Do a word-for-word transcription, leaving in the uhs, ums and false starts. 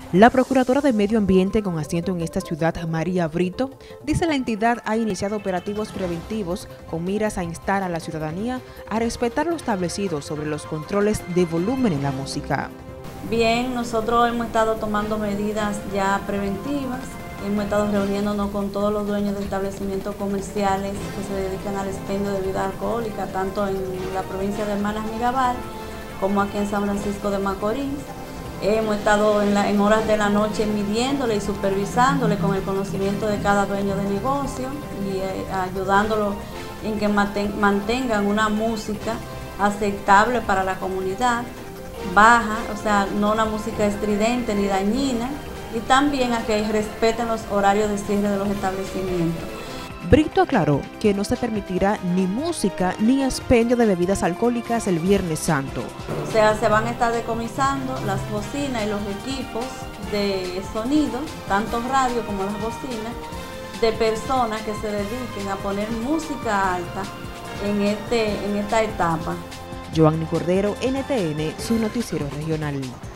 La Procuradora de Medio Ambiente con asiento en esta ciudad, María Brito, dice la entidad ha iniciado operativos preventivos con miras a instar a la ciudadanía a respetar lo establecido sobre los controles de volumen en la música. Bien, nosotros hemos estado tomando medidas ya preventivas, hemos estado reuniéndonos con todos los dueños de establecimientos comerciales que se dedican al expendio de bebida alcohólica, tanto en la provincia de Hermanas Mirabal como aquí en San Francisco de Macorís. Hemos estado en, la, en horas de la noche midiéndole y supervisándole con el conocimiento de cada dueño de negocio y eh, ayudándolo en que mantengan una música aceptable para la comunidad, baja, o sea, no una música estridente ni dañina, y también a que respeten los horarios de cierre de los establecimientos. Brito aclaró que no se permitirá ni música ni expendio de bebidas alcohólicas el Viernes Santo. O sea, se van a estar decomisando las bocinas y los equipos de sonido, tanto radio como las bocinas, de personas que se dediquen a poner música alta en, este, en esta etapa. Joanny Cordero, N T N, su noticiero regional.